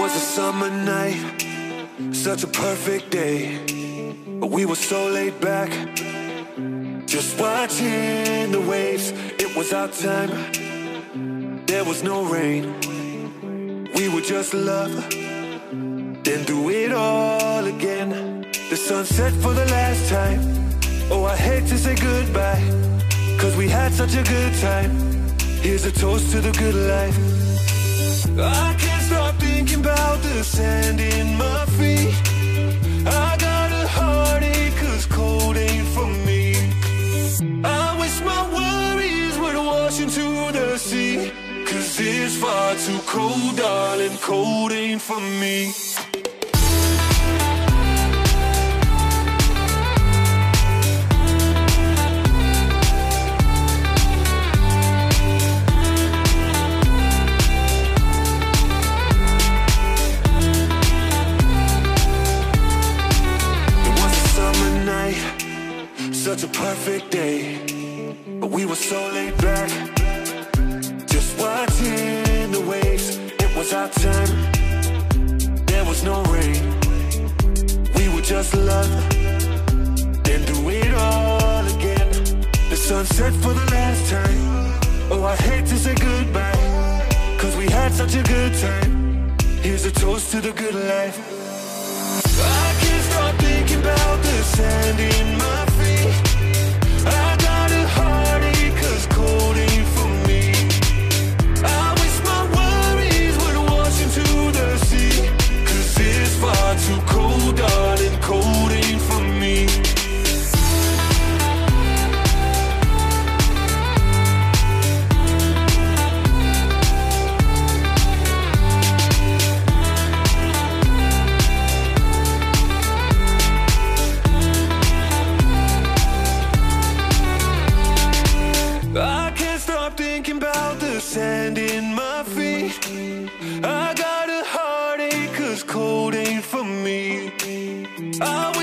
was a summer night, such a perfect day. We were so laid back, just watching the waves. It was our time, there was no rain. We would just love, then do it all again. The sun set for the last time. Oh, I hate to say goodbye, 'cause we had such a good time. Here's a toast to the good life. I can't stop thinking about the sand in my feet. I got a heartache 'cause cold ain't for me. I wish my worries would wash into the sea, 'cause it's far too cold, darling, cold ain't for me. Such a perfect day, but we were so laid back, just watching the waves. It was our time, there was no rain. We would just love, then do it all again. The sun set for the last time. Oh, I hate to say goodbye, 'cause we had such a good time. Here's a toast to the good life. I can't stop thinking about the sand in my feet. I got a heartache 'cause cold ain't for me. I wish my worries would wash into the sea, 'cause it's far too cold, darling, cold ain't for me. I can't stop thinking about the sand in my feet. I got a heartache 'cause cold ain't for me.